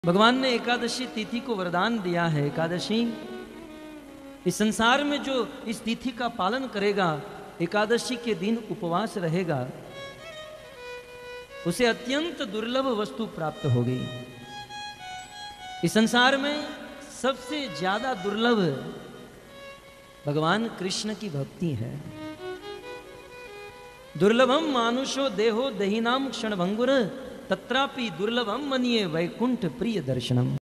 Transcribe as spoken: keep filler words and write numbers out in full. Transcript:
भगवान ने एकादशी तिथि को वरदान दिया है। एकादशी इस संसार में जो इस तिथि का पालन करेगा, एकादशी के दिन उपवास रहेगा, उसे अत्यंत दुर्लभ वस्तु प्राप्त होगी। इस संसार में सबसे ज्यादा दुर्लभ भगवान कृष्ण की भक्ति है। दुर्लभम मानुषो देहो दहीनाम क्षण भंगुर तत्रापि दुर्लभम मनिये वैकुंठ प्रिय दर्शनम।